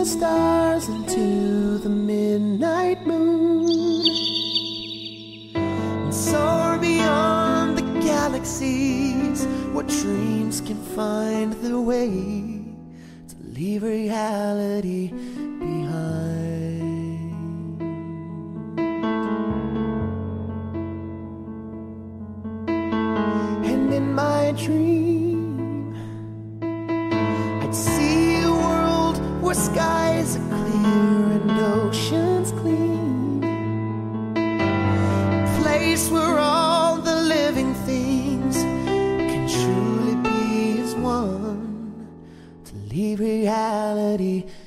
stars into the midnight moon, and soar beyond the galaxies where dreams can find their way to leave reality behind. And in my dream, I'd see a world where skies are clear and oceans clean, a place where all the living things can truly be as one, to leave reality